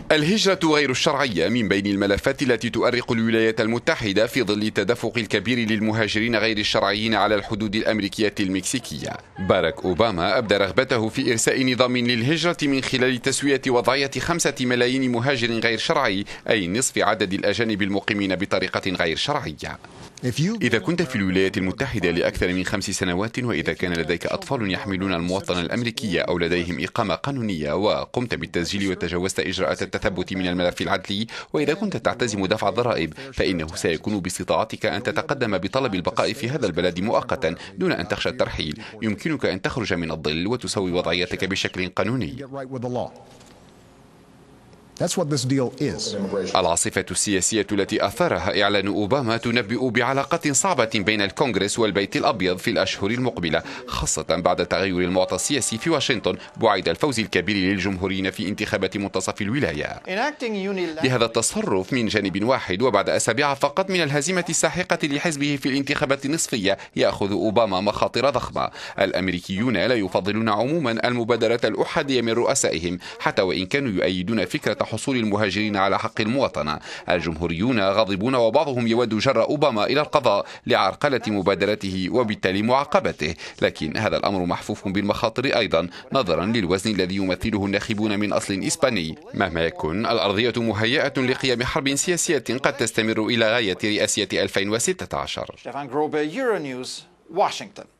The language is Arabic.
الهجرة غير الشرعية من بين الملفات التي تؤرق الولايات المتحدة في ظل التدفق الكبير للمهاجرين غير الشرعيين على الحدود الأمريكية المكسيكية. باراك أوباما أبدى رغبته في إرساء نظام للهجرة من خلال تسوية وضعية 5 ملايين مهاجر غير شرعي، أي نصف عدد الأجانب المقيمين بطريقة غير شرعية. إذا كنت في الولايات المتحدة لأكثر من 5 سنوات، وإذا كان لديك أطفال يحملون المواطنة الأمريكية أو لديهم إقامة قانونية، وقمت بالتسجيل وتجاوزت إجراءات التثبت من الملف العدلي، وإذا كنت تعتزم دفع الضرائب، فإنه سيكون باستطاعتك أن تتقدم بطلب البقاء في هذا البلد مؤقتا دون أن تخشى الترحيل. يمكنك أن تخرج من الظل وتسوي وضعيتك بشكل قانوني. العاصفة السياسية التي أثارها إعلان أوباما تنبئ بعلاقات صعبة بين الكونغرس والبيت الأبيض في الأشهر المقبلة، خاصة بعد تغير المعطى السياسي في واشنطن بعد الفوز الكبير للجمهوريين في انتخابات منتصف الولاية. لهذا التصرف من جانب واحد، وبعد أسابيع فقط من الهزيمة الساحقة لحزبه في الانتخابات النصفية، يأخذ أوباما مخاطر ضخمة. الأمريكيون لا يفضلون عموما المبادرة الأحادية من رؤسائهم، حتى وإن كانوا يؤيدون فكرة حصول المهاجرين على حق المواطنة. الجمهوريون غاضبون، وبعضهم يود جر أوباما إلى القضاء لعرقلة مبادرته وبالتالي معاقبته، لكن هذا الأمر محفوف بالمخاطر أيضا نظرا للوزن الذي يمثله الناخبون من أصل إسباني. مهما يكن، الأرضية مهيئة لقيام حرب سياسية قد تستمر إلى غاية رئاسية 2016.